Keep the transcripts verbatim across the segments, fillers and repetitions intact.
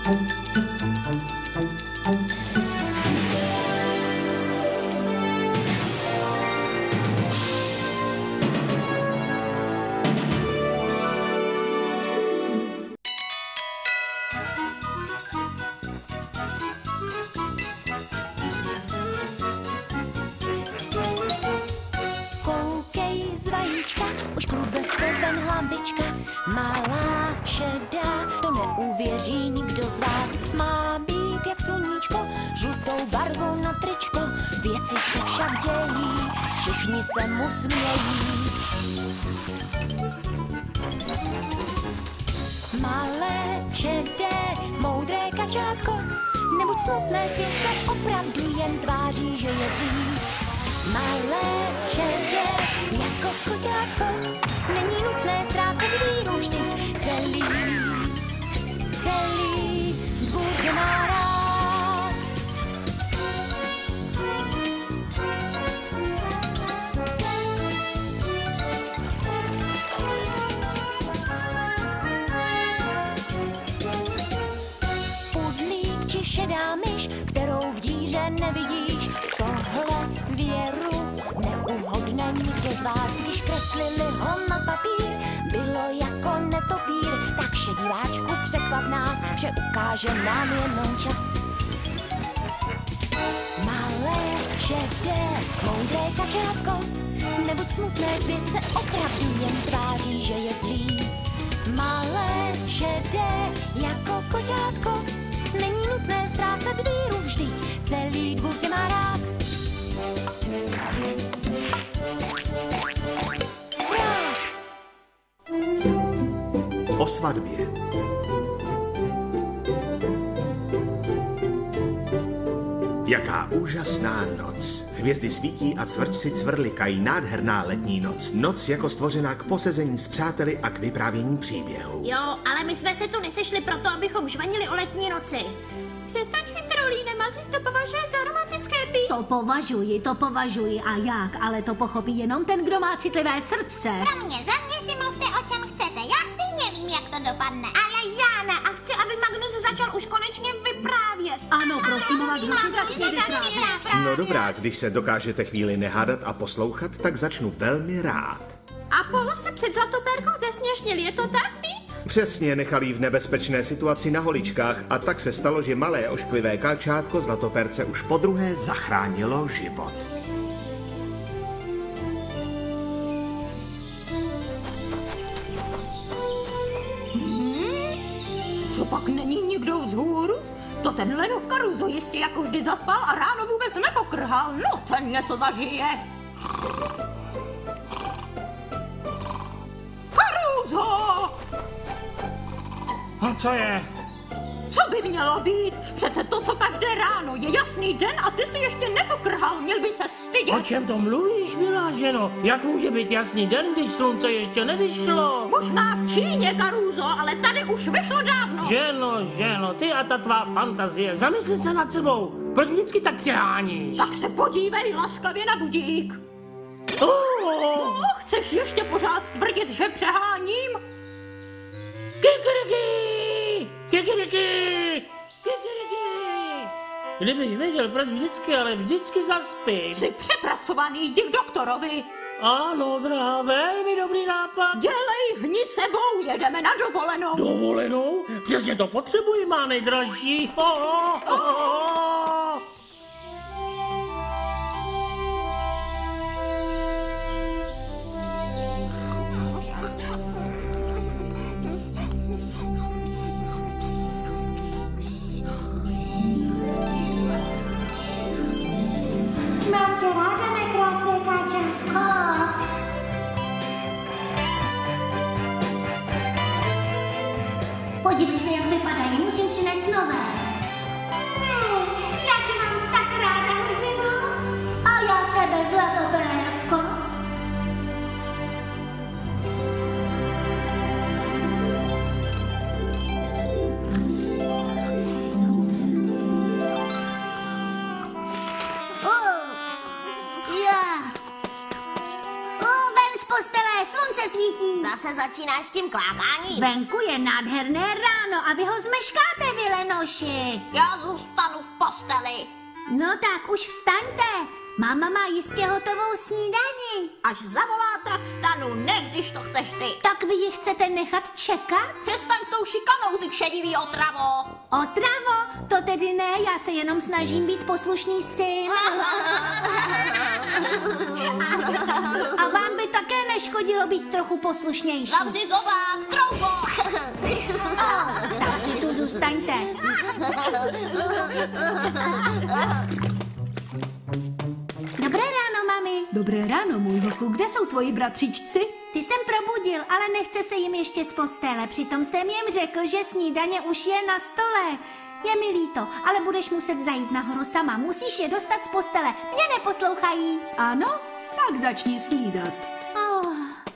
Už klube se ven hlavička, malá šedá, to neuvěří nikdo z vás. Má být jak sluníčko, žlutou barvou na tričko, věci se však dějí, všichni se mu smějí. Malé šedé, moudré kačátko, nebuď smutné, svět se opravdu jen tváří, že je zlý. Malé šedé, jako koťátko, není nutné ztrácet víru vždyť celý, celý dvůr tě má rád. Pudlík či šedá myš, kterou v díře nevidíš, tohle věru neuhodne nikdo z vás. Když kreslili ho na papír, bylo jako netopír, tak šediváčku překvap nás, že ukáže nám jenom čas. Malé šedé, moudré kačátko, nebuď smutné, svět se opravdu jen tváří, že je zlý. Malé šedé, jako koťátko, není nutné ztrácet víru vždyť celý dvůr tě má rád. O svatbě. Jaká úžasná noc. Hvězdy svítí a cvrčci cvrlikají, nádherná letní noc. Noc jako stvořená k posezení s přáteli a k vyprávění příběhů. Jo, ale my jsme se tu nesešli proto, abychom žvanili o letní noci. Přestaň chytrolíne, Mazlík to považuje za romantické pí. To považuji, to považuji a jak, ale to pochopí jenom ten, kdo má citlivé srdce. Pro mě, za mě si mluvte, o čem chcete, já stejně vím, jak to dopadne. Ale já ne, a chci, aby Magnus začal už konečně vyprávět. Ano, prosím, Magnus, začni vyprávět. No dobrá, když se dokážete chvíli nehádat a poslouchat, tak začnu velmi rád. Apollo se před Zlatopérkou zesměšnil, je to tak, Pí? Přesně, nechal jí v nebezpečné situaci na holičkách a tak se stalo, že malé ošklivé kalčátko Zlatopérce už podruhé zachránilo život. Hmm? Co pak není nikdo vzhůru? To ten Lenoch Caruso jistě jako vždy zaspal a ráno vůbec nepokrhal. No, ten něco zažije. Caruso! A co je? Co by mělo být? Přece to, co každé ráno, je jasný den a ty si ještě nepokrhal. Měl by ses stydět. O čem to mluvíš, milá ženo? Jak může být jasný den, když slunce ještě nevyšlo? Možná v Číně, Caruso, ale tady už vyšlo dávno. Ženo, ženo, ty a ta tvá fantazie, zamysli se nad sebou. Proč vždycky tak přeháníš? Tak se podívej laskavě na budík. Oh. No, chceš ještě pořád tvrdit, že přeháním? Kikiriki! Kikiriki! Kikiriki! Kdybych věděl, proč vždycky, ale vždycky zaspím. Jsi přepracovaný, jdi k doktorovi. Ano, drahá, velmi dobrý nápad. Dělej, hni sebou, jedeme na dovolenou. Dovolenou? Přesně to potřebuji, má nejdražší. Oh, oh, oh, oh. Mám tě ráda, mé krásné káčátko. Podívej se, jak vypadají, musím přinést nové. Ne, já tě mám tak ráda, hrdino. A já tebe, Zlatopérko. Slunce svítí. Zase začínáš s tím kvákáním? Venku je nádherné ráno a vy ho zmeškáte, vy lenoši. Já zůstanu v posteli. No tak už vstaňte. Máma má jistě hotovou snídani. Až zavolá, tak vstanu, ne když to chceš ty. Tak vy ji chcete nechat čekat? Přestaň s tou šikanou, ty kšedivý otravo. Otravo? To tedy ne, já se jenom snažím být poslušný syn. A vám by také neškodilo být trochu poslušnější. Zavři zobák, troubo. Tak si tu zůstaňte. Dobré ráno, mami. Dobré ráno, můj holku. Kde jsou tvoji bratříčci? Ty jsem probudil, ale nechce se jim ještě z postele. Přitom jsem jim řekl, že snídaně už je na stole. Je mi líto, ale budeš muset zajít nahoru sama. Musíš je dostat z postele. Mě neposlouchají. Ano? Tak začni snídat. Oh.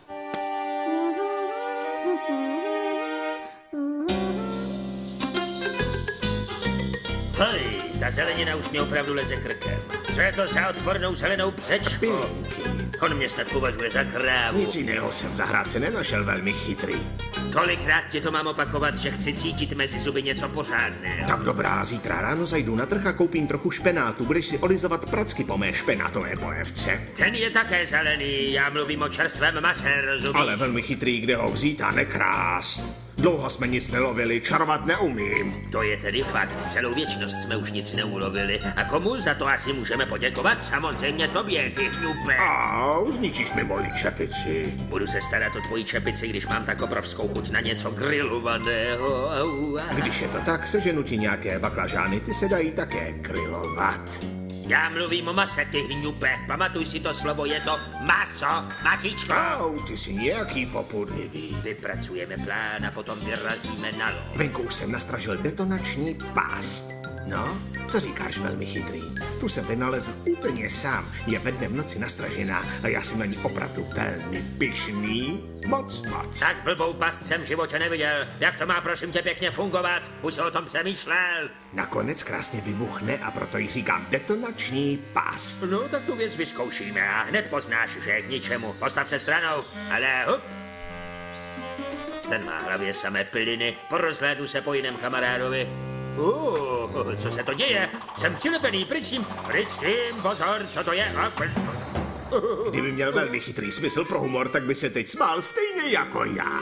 Hej, ta zelenina už mě opravdu leze krkem. Co je to za odpornou zelenou břečku? On mě snad považuje za krávu. Nic jiného jsem v zahrádce nenašel velmi chytrý. Kolikrát ti to mám opakovat, že chci cítit mezi zuby něco pořádného. Tak dobrá, zítra ráno zajdu na trh a koupím trochu špenátu. Budeš si olizovat pracky po mé špenátové polévce. Ten je také zelený, já mluvím o čerstvém mase, rozumíš? Ale velmi chytrý, kde ho vzít a nekrást. Dlouho jsme nic nelovili, čarovat neumím. To je tedy fakt, celou věčnost jsme už nic neulovili. A komu za to asi můžeme poděkovat? Samozřejmě tobě, ty hňupe. Au, zničíš mi moji čepici. Budu se starat o tvoji čepici, když mám tak obrovskou chuť na něco grilovaného. Au, a... Když je to tak, seženu ti nějaké baklažány, ty se dají také grilovat. Já mluvím o mase, ty hňupe. Pamatuj si to slovo, je to maso, masíčko. Au, ty jsi nějaký popudlivý. Vypracujeme plán a potom vyrazíme na lov. Venku už jsem nastražil detonační pást. No, co říkáš, velmi chytrý? Tu jsem vynalezl úplně sám. Je ve dne v noci nastražená a já jsem na ní opravdu velmi pyšný. Moc, moc. Tak blbou past jsem v životě neviděl. Jak to má, prosím tě, pěkně fungovat? Už se o tom přemýšlel. Nakonec krásně vybuchne a proto jí říkám detonační pást. No, tak tu věc vyzkoušíme a hned poznáš, že je k ničemu. Postav se stranou, ale hup. Ten má hlavě samé piliny. Porozhlédnu se po jiném kamarádovi. Uh, co se to děje? Jsem přilepený, pryč s tím, pryč s tím, pozor, co to je? Kdyby měl velmi chytrý smysl pro humor, tak by se teď smál stejně jako já.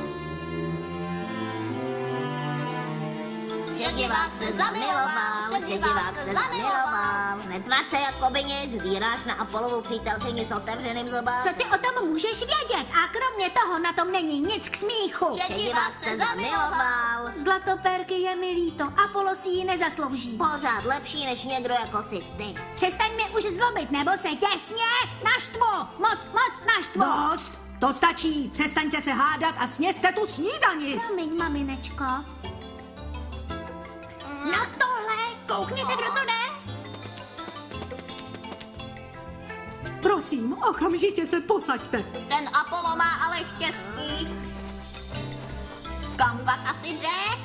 Že divák se zamiloval, že divák se zamiloval. Netvář se jako by nic, zíráš na Apollovu přítelkyni s otevřeným zobákem. Co ty o tom můžeš vědět? A kromě toho na tom není nic k smíchu. Že divák se zamiloval. Zlatopérky, je mi líto. Apollo si ji nezaslouží. Pořád lepší než někdo jako si ty. Přestaň mě už zlobit, nebo se těsně naštvu. Moc, moc naštvu. Dost! To stačí. Přestaňte se hádat a sněste tu snídani. Promiň, maminečko. No tohle, koukněte, kdo to jde. Prosím, okamžitě se posaďte. Ten Apollo má ale štěstí. Kam pak asi jde?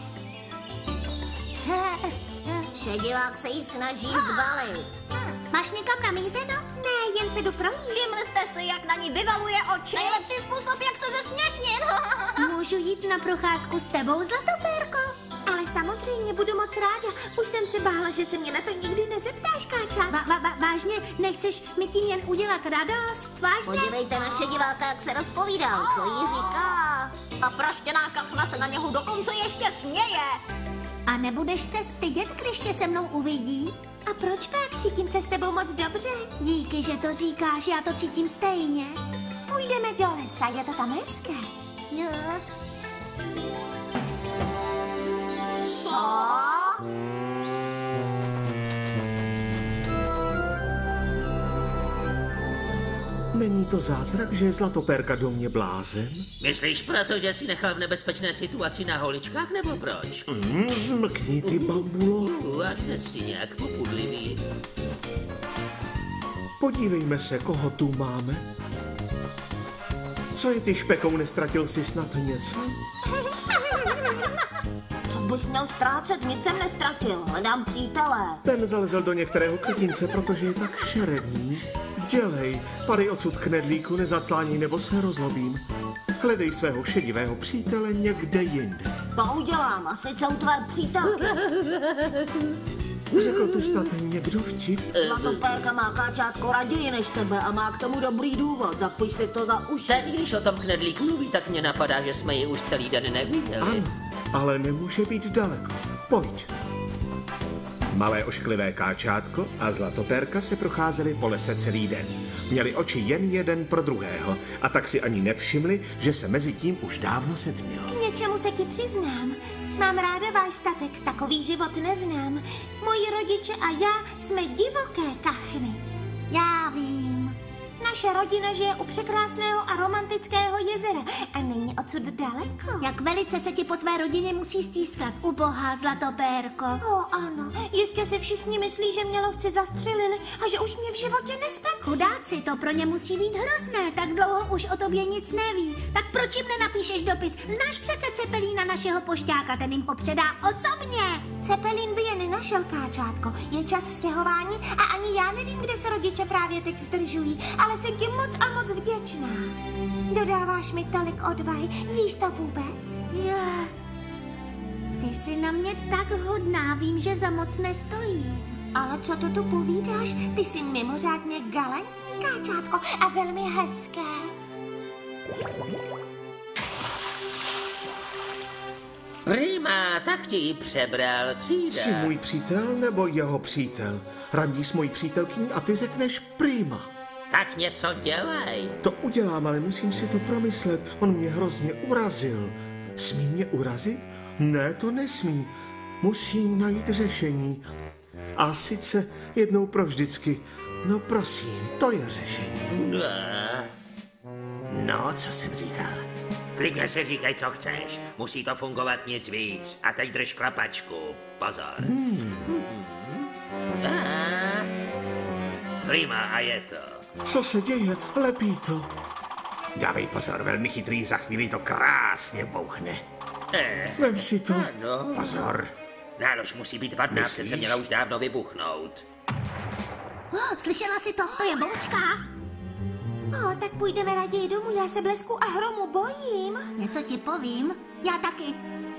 Šedivák se jí snaží zbalit. Máš někam namířeno? Ne, jen se jdu projít. Všimli jste si, jak na ní vyvaluje oči? Nejlepší způsob, jak se zesměšnit. Můžu jít na procházku s tebou, Zlatopérko? Ale samozřejmě budu moc ráda. Už jsem se bála, že se mě na to nikdy nezeptáš, Káča. Va, va, va, vážně, nechceš mi tím jen udělat radost? Vážně? Podívejte na šediváka, jak se rozpovídal, co jí říká. Ta praštěná kachna se na něho dokonce ještě směje. A nebudeš se stydět, když tě se mnou uvidí? A proč pak? Cítím se s tebou moc dobře. Díky, že to říkáš, já to cítím stejně. Půjdeme do lesa, je to tam hezké. Jo. Co? Není to zázrak, že je Zlatopérka do mě blázen? Myslíš proto, že si nechal v nebezpečné situaci na holičkách, nebo proč? Mm, zmlkni ty, bambulo. Uh, a dnes si nějak popudlivý. Podívejme se, koho tu máme. Co je ty špekou, nestratil jsi snad něco? Co bych měl ztrácet, nic jsem nestratil, hledám přítele. Ten zalezl do některého květince, protože je tak šeredný. Dělej, padej odsud knedlíku, nezaclání, nebo se rozlobím. Hledej svého šedivého přítele někde jinde. To udělám, asi jsou tvé přítelky. Řekl tu snad někdo vtip? Zlatopérka má káčátko raději než tebe a má k tomu dobrý důvod. Zapiš si to za uši. Teď, když o tom knedlík mluví, tak mě napadá, že jsme ji už celý den neviděli. Ano, ale nemůže být daleko. Pojď. Malé ošklivé káčátko a Zlatopérka se procházeli po lese celý den. Měli oči jen jeden pro druhého a tak si ani nevšimli, že se mezi tím už dávno setmělo. K něčemu se ti přiznám. Mám ráda váš statek, takový život neznám. Moji rodiče a já jsme divoké kachny. Já vím. Naše rodina žije u překrásného a romantického jezera a není odsud daleko. Jak velice se ti po tvé rodině musí stýskat, ubohá Zlatopérko. O ano, jistě si všichni myslí, že mě lovci zastřelili a že už mě v životě nespatří. Chudáci, to pro ně musí být hrozné, tak dlouho už o tobě nic neví. Tak proč jim nenapíšeš dopis? Znáš přece Cepelína, našeho pošťáka, ten jim ho předá osobně. Cepelín by je nenašel, káčátko. Je čas stěhování a ani já nevím, kde se rodiče právě teď zdržují, ale jsem ti moc a moc vděčná. Dodáváš mi tolik odvahy, víš to vůbec? Já. Ty jsi na mě tak hodná, vím, že za moc nestojí. Ale co to tu povídáš? Ty jsi mimořádně galantní, káčátko, a velmi hezké. Prima, tak ti ji přebral, třída. Jsi můj přítel nebo jeho přítel? Randí s mojí přítelkyní a ty řekneš prima. Tak něco dělej. To udělám, ale musím si to promyslet. On mě hrozně urazil. Smí mě urazit? Ne, to nesmí. Musím najít řešení. A sice jednou provždycky. No prosím, to je řešení. No, No, co jsem říkal? klidně si říkej, co chceš. Musí to fungovat nic víc. A teď drž klapačku. Pozor. Hmm. A... Prima, a je to. Co se děje? Lepí to. Dávej pozor, velmi chytrý, za chvíli to krásně bouchne. Eh, Vem si to. ano. Pozor. Nálož musí být vadná, Myslíš? přece měla už dávno vybuchnout. Oh, slyšela jsi to? To je bouřka. O, tak půjdeme raději domů, já se blesku a hromu bojím. Něco ti povím. Já taky.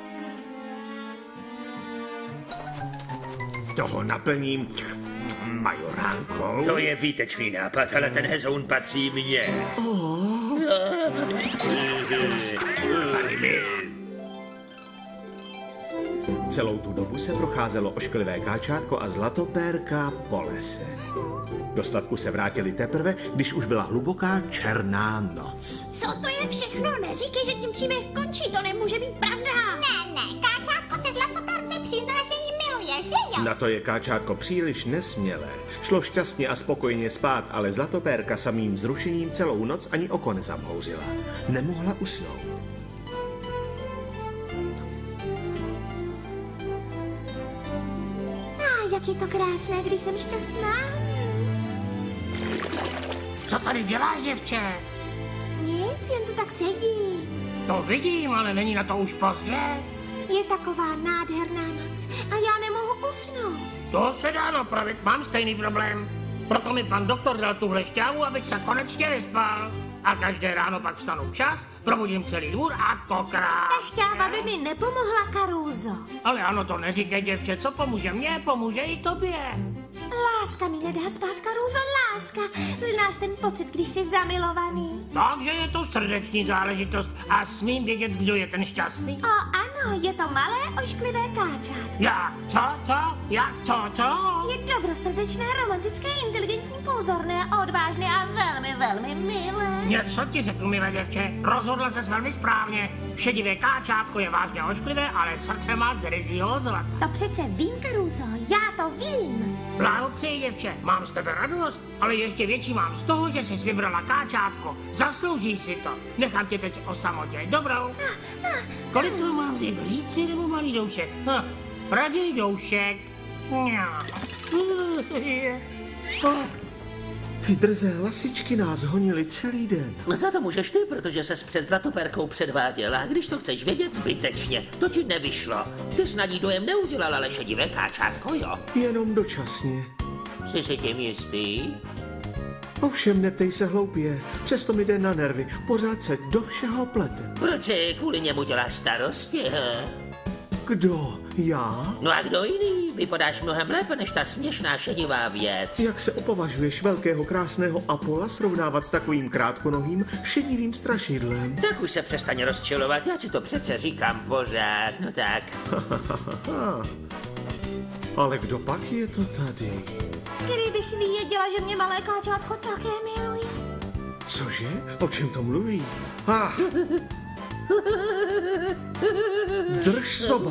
Toho naplním majoránkou. To je výtečný nápad, ale ten hezoun patří mně. Oh. Za nimi. Celou tu dobu se procházelo ošklivé káčátko a Zlatopérka po lese. Do statku se vrátili teprve, když už byla hluboká černá noc. Co to je všechno? Neříkej, že tím příběh končí, to nemůže být pravda. Ne, ne, káčátko se Zlatopérce přizná, že jí miluje, že jo? Na to je káčátko příliš nesmělé. Šlo šťastně a spokojeně spát, ale Zlatopérka samým zrušením celou noc ani oko nezamhouřila. Nemohla usnout. A jak je to krásné, když jsem šťastná. Co tady děláš, děvče? Nic, jen tu tak sedí. To vidím, ale není na to už pozdě. Je taková nádherná noc a já nemohu usnout. To se dá napravit, mám stejný problém. Proto mi pan doktor dal tuhle šťávu, abych se konečně vyspal. A každé ráno pak vstanu včas, probudím celý dvůr a to krásně. Ta šťáva by mi nepomohla, Karúzo. Ale ano, to neříkej, děvče, co pomůže mně, pomůže i tobě. Láska mi nedá spát, Karúzo, láska. Znáš ten pocit, když jsi zamilovaný? Takže je to srdeční záležitost a smím vědět, kdo je ten šťastný. O ano, je to malé ošklivé káčátko. Jak? Co? Co? Jak? Co? Co? Je dobrosrdečné, romantické, inteligentní, pozorné, odvážné a velmi, velmi milé. Něco ti řeknu, milé děvče, rozhodla ses velmi správně. Šedivé káčátko je vážně ošklivé, ale srdce má z ryzího zlata. To přece vím, Karúzo, já to vím. Blahopřeji, děvče, mám z tebe radost, ale ještě větší mám z toho, že jsi vybrala káčátko. Zasloužíš si to. Nechám tě teď o samotě. Dobrou. Kolik toho mám vzít? Říci nebo malý doušek? Hm, raději doušek. Ty drzé hlasičky nás honily celý den. Za to můžeš ty, protože ses před Zlatopérkou předváděla. Když to chceš vědět, zbytečně. To ti nevyšlo. Ty jsi na ní dojem neudělal, ale šedivé káčátko, jo? Jenom dočasně. Jsi si tím jistý? Ovšem neptej se hloupě, přesto mi jde na nervy, pořád se do všeho plete. Proč si kvůli němu děláš starosti, he? Kdo? Já? No a kdo jiný? Vypadáš mnohem lépe než ta směšná šedivá věc. Jak se opovažuješ velkého krásného Apola srovnávat s takovým krátkonohým šedivým strašidlem? Tak už se přestaň rozčilovat, já ti to přece říkám pořád, no tak. Ale kdo pak je to tady? Kdybych věděla, že mě malé káčátko také miluje. Cože? O čem to mluví? Ah. Drž soba.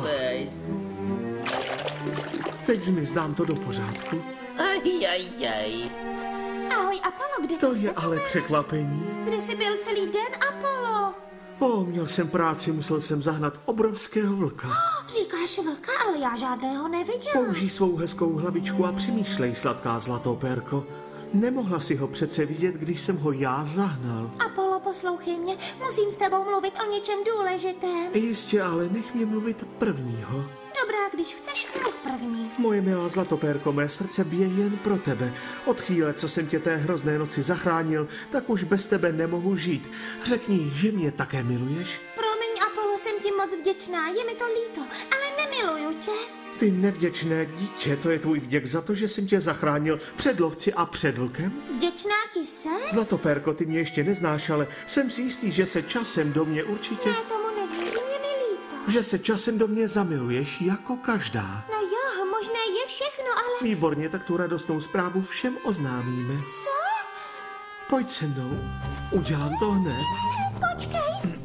Teď zmiz, dám to do pořádku. Ajajaj. Ahoj, Apollo, kde To jsi je se ale máš? překvapení. Kde jsi byl celý den, Apollo? O, měl jsem práci, musel jsem zahnat obrovského vlka. Říkáš vlka, ale já žádného neviděla. Použij svou hezkou hlavičku a přemýšlej, sladká zlatopérko. Nemohla si ho přece vidět, když jsem ho já zahnal. Apollo, poslouchej mě, musím s tebou mluvit o něčem důležitém. Jistě, ale nech mě mluvit prvního. Dobrá, když chceš, mluv první. Moje milá zlatopérko, mé srdce bije jen pro tebe. Od chvíle, co jsem tě té hrozné noci zachránil, tak už bez tebe nemohu žít. Řekni, že mě také miluješ? Promiň, Apollo, jsem ti moc vděčná, je mi to líto, ale nemiluju tě. Ty nevděčné dítě, to je tvůj vděk za to, že jsem tě zachránil před lovci a před vlkem? Vděčná ti se? Zlatopérko, ty mě ještě neznáš, ale jsem si jistý, že se časem do mě určitě... Já tomu nevěřím, je mi líto. Že se časem do mě zamiluješ jako každá. No jo, možné je všechno, ale... Výborně, tak tu radostnou zprávu všem oznámíme. Co? Pojď se mnou, udělám to hned. Počkej.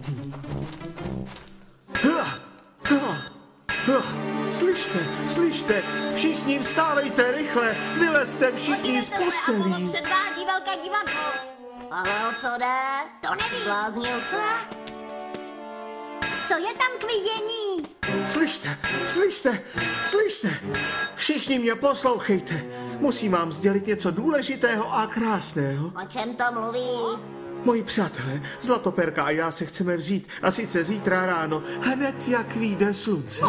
Ha, ha, ha. Slyšte, slyšte, všichni vstávejte rychle, vylezte všichni z postelí. Předvádí velké divadlo. Ale o co jde? To nevím. Zbláznil se? Co je tam k vidění? Slyšte, slyšte, slyšte, všichni mě poslouchejte. Musím vám sdělit něco důležitého a krásného. O čem to mluví? Moji přátelé, Zlatopérka a já se chceme vzít, a sice zítra ráno, hned jak vyjde slunce.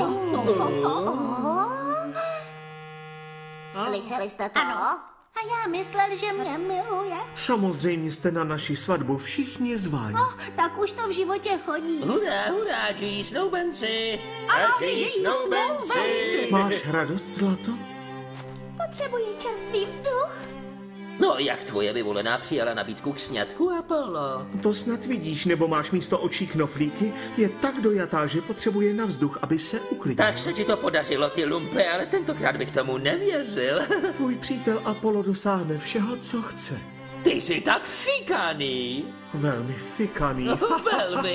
Slyšeli jste to? A já myslel, že mě miluje. Samozřejmě jste na naši svatbu všichni zváni. No, tak už to v životě chodí. Hurá, hurá, žijí snoubenci. A žijí snoubenci. Máš radost, Zlato? Potřebuji čerstvý vzduch. No, jak tvoje vyvolená přijala nabídku k sňatku, Apollo? To snad vidíš, nebo máš místo očí knoflíky? Je tak dojatá, že potřebuje na vzduch, aby se uklidnila. Tak se ti to podařilo, ty lumpe, ale tentokrát bych tomu nevěřil. Tvůj přítel Apollo dosáhne všeho, co chce. Ty jsi tak fikaný. Velmi fikaný. Velmi.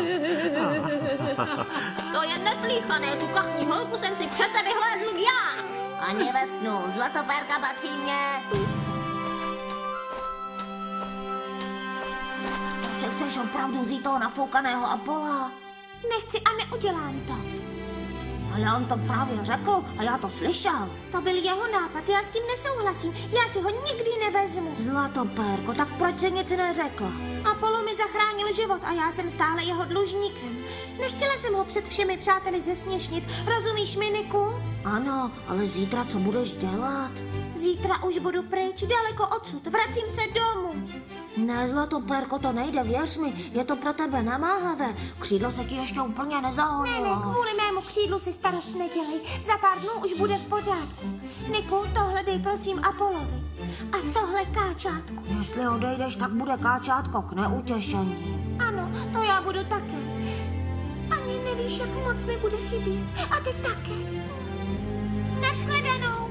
To je neslýchané, tu kachní holku jsem si přece vyhlédl já. Ani ve snu, Zlatopérka patří mně. Se chceš opravdu vzít toho nafoukaného Apola? Nechci a neudělám to. Ale on to právě řekl a já to slyšel. To byl jeho nápad, já s tím nesouhlasím. Já si ho nikdy nevezmu. Zlatopérko, tak proč se nic neřekla? Apollo mi zachránil život a já jsem stále jeho dlužníkem. Nechtěla jsem ho před všemi přáteli zesměšnit. Rozumíš mi, Niku? Ano, ale zítra co budeš dělat? Zítra už budu pryč, daleko odsud. Vracím se domů. Ne, Zlatopérko, to nejde, věř mi, je to pro tebe namáhavé. Křídlo se ti ještě úplně nezahonilo. Ne, ne, kvůli mému křídlu si starost nedělej. Za pár dnů už bude v pořádku. Niku, tohle dej prosím Apolovi. A tohle káčátku. Jestli odejdeš, tak bude káčátko k neutěšení. Ano, to já budu také. Ani nevíš, jak moc mi bude chybět. A ty také. Naschledanou.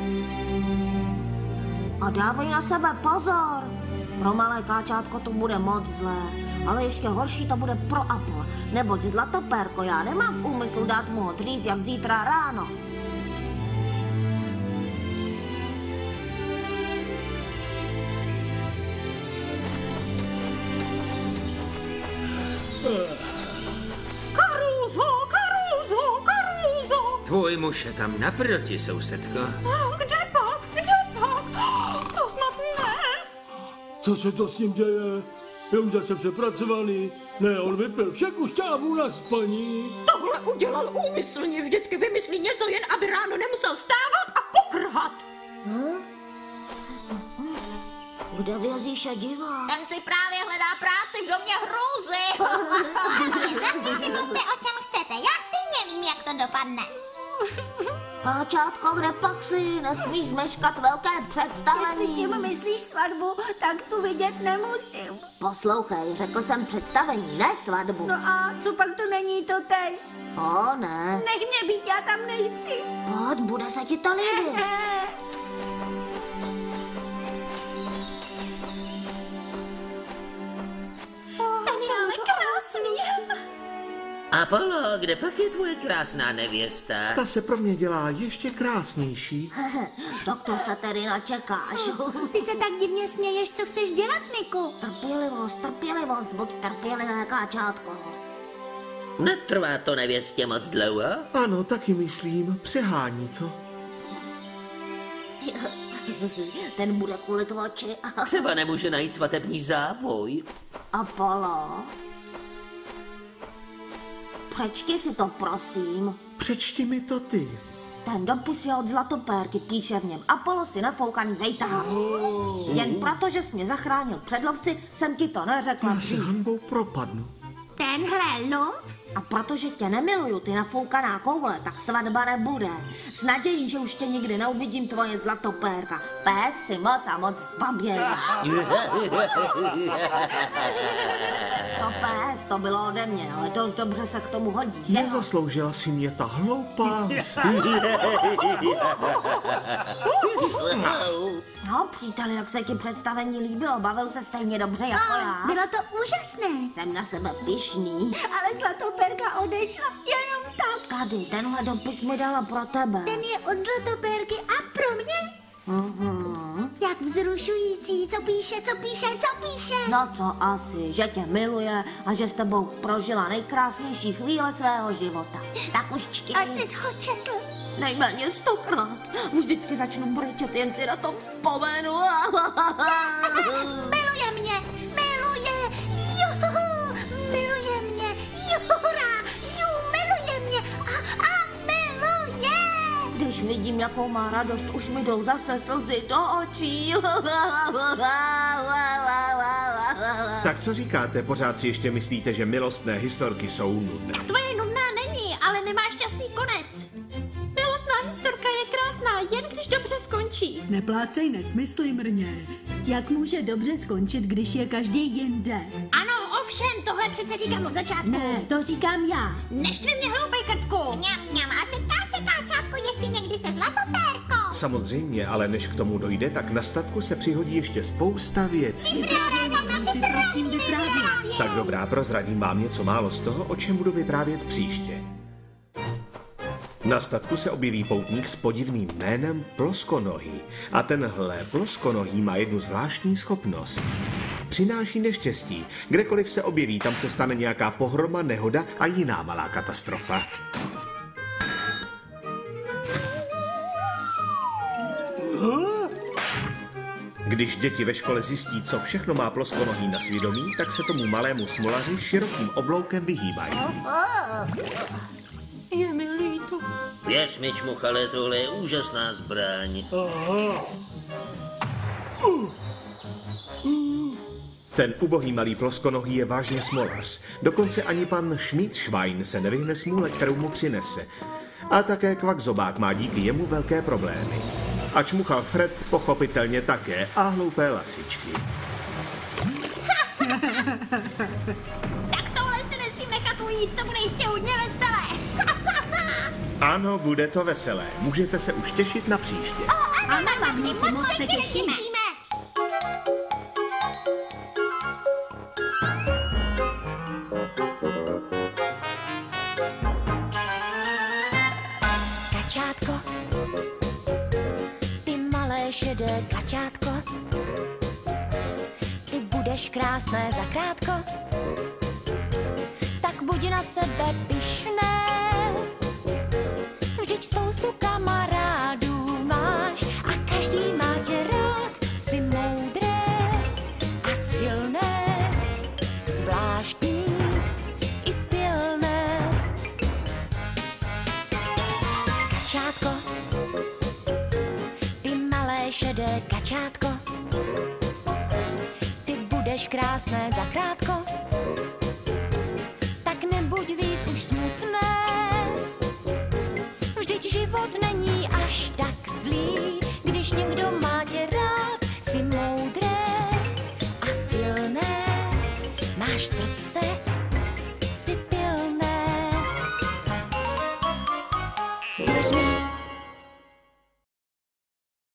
A dávej na sebe pozor. Pro malé káčátko to bude moc zlé, ale ještě horší to bude pro Apol, neboť Zlatopérko, já nemám v úmyslu dát mu ho dřív, jak zítra ráno. Karuzo, Karuzo, Karuzo! Tvůj muž je tam naproti, sousedko. Kde pak, kde pak? To snad ne. Co se to s ním děje? Je už zase přepracovaný. Ne, on vypil všechnu šťávu na spaní. Tohle udělal úmyslně, vždycky vymyslí něco jen, aby ráno nemusel vstávat a pokrhat. Hm? Kde Kde vězí šedivo? Ten si právě hledá práci v domě hrůzy. Za mě si mluvte, o čem chcete. Já stejně vím, jak to dopadne. Káčátko, kde pak si? Nesmíš zmeškat velké představení. Jestli tím myslíš svatbu, tak tu vidět nemusím. Poslouchej, řekl jsem představení, ne svatbu. No a co pak to není to tež? O, ne. Nech mě být, já tam nechci. Pojď, bude se ti to líbit. Ten je ale krásný. Apollo, kde pak je tvoje krásná nevěsta? Ta se pro mě dělá ještě krásnější. Tak to se tedy načekáš. Ty se tak divně směješ, co chceš dělat, Niku? Trpělivost, trpělivost, buď trpělivé, Káčátko. Netrvá to nevěstě moc dlouho? Ano, taky myslím, přehání to. Ten bude kulit oči. Třeba nemůže najít svatební záboj. Apollo. Přečti si to, prosím. Přečti mi to ty. Ten dopis je od Zlatopérky, píše v něm. Apollo si nafoukaný vejtahá. Jen proto, že jsi mě zachránil před lovci, jsem ti to neřekla Já se dřív. hanbou propadnu. Tenhle lump? A protože tě nemiluju, ty nafoukaná koule, tak svatba nebude. S nadějí, že už tě nikdy neuvidím, tvoje Zlatopérka. Pes si moc a moc zbaběl. To pes, to bylo ode mě, ale dost dobře se k tomu hodí, že? Nezasloužila si mě ta hloupá. No, příteli, jak se ti představení líbilo, bavil se stejně dobře jako já. Bylo to úžasné. Jsem na sebe pyšný. Ale Zlatopérka odešla jenom tak. Tady, tenhle dopis mi dala pro tebe. Ten je od Zlatopérky a pro mě? Mm-hmm. Jak vzrušující, co píše, co píše, co píše. No co asi, že tě miluje a že s tebou prožila nejkrásnější chvíle svého života. Tak už čti. A ty jsi ho četl. Nejméně stokrát. Vždycky začnu brečet, jen si na tom vzpomenu. Miluje mě, miluje, juhu, miluje mě, juhura, ju, miluje mě a, a miluje. Když vidím, jakou má radost, už mi jdou zase slzy do očí. Tak co říkáte, pořád si ještě myslíte, že milostné historky jsou nudné? Tvoje nudná není, ale nemá šťastný konec. Milostná historka je krásná, jen když dobře skončí. Neplácej nesmysly, mrně. Jak může dobře skončit, když je každý jinde? Ano, ovšem, tohle přece říkám od začátku. Ne, to říkám já. Neštvi mě, hloupej krtku. Mňam, mňam, a zeptá se Káčátko, jestli někdy se Zlatopérkou. Samozřejmě, ale než k tomu dojde, tak na statku se přihodí ještě spousta věcí. Si prosím vyprávět. Tak dobrá, prozradím vám něco málo z toho, o čem budu vyprávět příště. Na statku se objeví poutník s podivným jménem Ploskonohý. A tenhle Ploskonohý má jednu zvláštní schopnost. Přináší neštěstí. Kdekoliv se objeví, tam se stane nějaká pohroma, nehoda a jiná malá katastrofa. Když děti ve škole zjistí, co všechno má Ploskonohý na svědomí, tak se tomu malému smolaři širokým obloukem vyhýbají. Je mi líto. Věř mi, čmuchale, tohle je úžasná zbraň. Ten ubohý malý Ploskonohý je vážně smolař. Dokonce ani pan Schmidschwein se nevyhne smůle, kterou mu přinese. A také Kvakzobák má díky jemu velké problémy. A čmuchal Fred pochopitelně také a hloupé lasičky. Tak tohle si nesmím nechat ujít, to bude jistě hodně veselé. Ano, bude to veselé. Můžete se už těšit na příště. Ano, hlavně si moc se těšíme. Kačátko, ty malé šedé kačátko, ty budeš krásné zakrátko, tak buď na sebe pyšné, vždyť spoustu kamarádů máš a každý má tě rád, jsi moudré a silné, zvláštní i pilné. Kačátko, ty malé šedé kačátko, krásné zakrátko, tak nebuď víc už smutné. Vždyť život není až tak zlý, když někdo má tě rád, jsi moudré a silné, máš srdce, jsi pilné. Věř mi,